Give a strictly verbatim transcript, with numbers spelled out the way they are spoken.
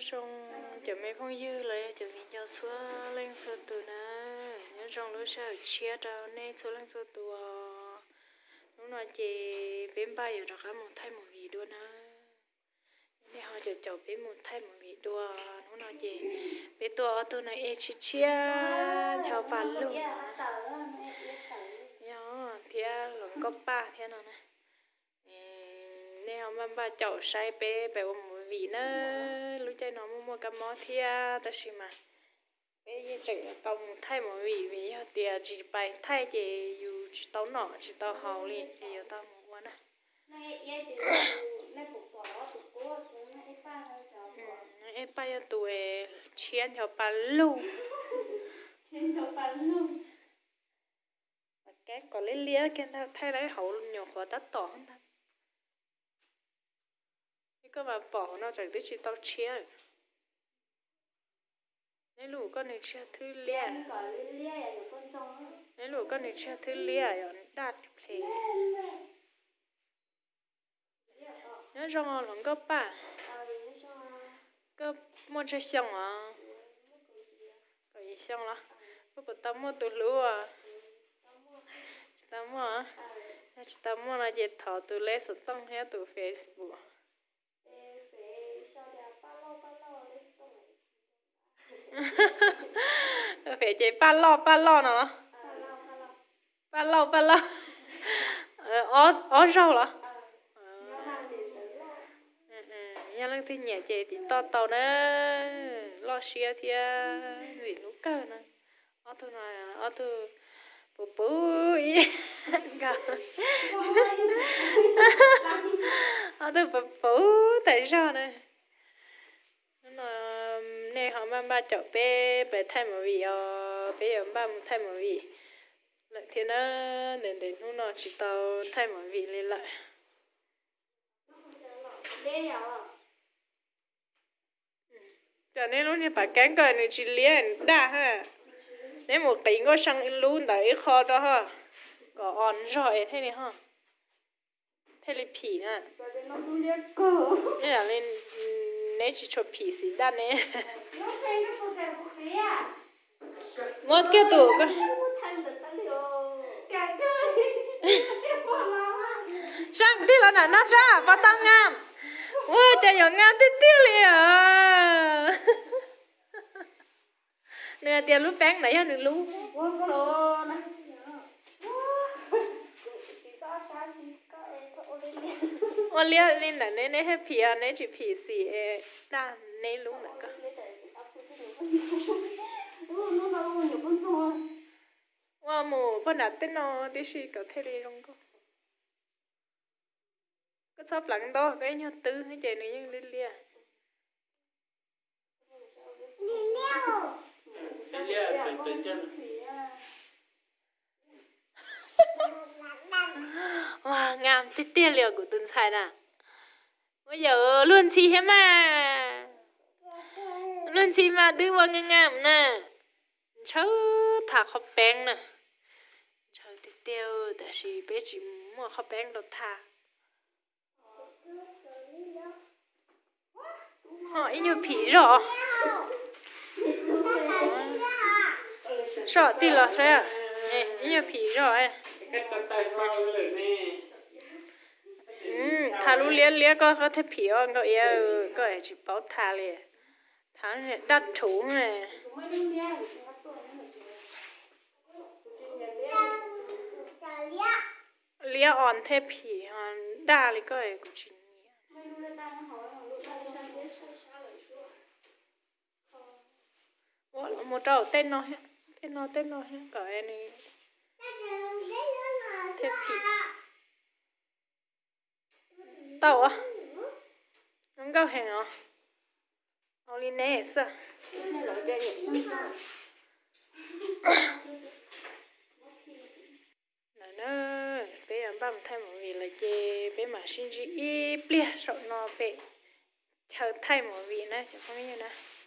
trong chợ mấy phong dư lấy chợ mình cho xua lên xua từ nè nhớ trong lúc sau chia ra nên xua lên xua từ lúc nào chị bên bay rồi cả một thay một vị đua nè nên họ chờ chờ bên một thay một vị đua lúc nào chị bên tua tôi này em chia chia theo bàn luôn nhớ thì lòng có ba thế nào nè nên họ mang ba chậu say bé bé một vị nữa lúc chơi nó mua mua cái món thia ta xí mà bây giờ chỉ tông thay một vị vì họ tiền chỉ bài thay chỉ dù chỉ tao nọ chỉ tao hậu đi thì giờ tao mua quán à em bây giờ tuổi chiến cho bà luôn chiến cho bà luôn cái còn lấy lia cái nào thay lấy hậu nhiều khó tắt tỏ hơn ta cái mà bỏ nó chẳng tới chỉ tao chia lấy lũ con này chia thứ lia lấy lũ con này chia thứ lia rồi đặt play nhớ trong lòng có ba có mua chơi xong à có gì xong là có bữa tao mua tủ lúa à tao mua à tao mua là dệt thọ tủ lê sụt tông hết tủ Facebook phải chơi ba lo ba lo nào ba lo ba lo ó ó rau là nhà lăng thì nhà chơi thì to to nữa lo xia thì gì lúc cơ nè ó thôi này ó thôi bố bố cả ó thôi bố bố tại sao này nó nè họ mang ba chậu bé bé thay một vị ờ bé ở ba thay một vị lại thì nó đến đến lúc nó chỉ tao thay một vị lên lại cho nên lúc này bà cán cờ này chỉ liền đa ha nếu một tí có sang luôn đấy kho đó ha có on rồi thế này ha thế là phỉ nè thế là lên nếu chỉ cho phỉ xí đan này một cái tủ cơ sang tí là nó ra và tăng ngam ôi trời ơi ngam tí tí liền nè tiền lúc bán này hơn được lú ô lia lên là nên nên hết phì à nên chỉ phì xì đa nên lú nữa cơ wow mù con đặt tên nó tí xì có thể đi không cơ có sắp lắng đó cái nhau tư hay chạy này nhưng lên lia wow ngam tí tiền liều của tuần sai nè bây giờ luôn chi hết mà luôn chi mà đưa vào ngam ngam nè cháu thả khóc bén nè cháu tí tiêu tại vì bé chỉ mua khóc bén đâu thả họ ít nhiều phí rồi sợ tí là sao à ít nhiều phí rồi ừ thà lu lia lia có có thể phí on có ia có chỉ bảo thà liền thà đắt chủ này lia on thế phí on đa li có cũng chỉ một trâu tên nó tên nó tên nó cái này thế phí tao à không có hẹn à ông đi nè sao này nó bé ăn băm thay một vị là chê bé mà xin gì ít bia sợ nó bé chờ thay một vị này chứ không như nào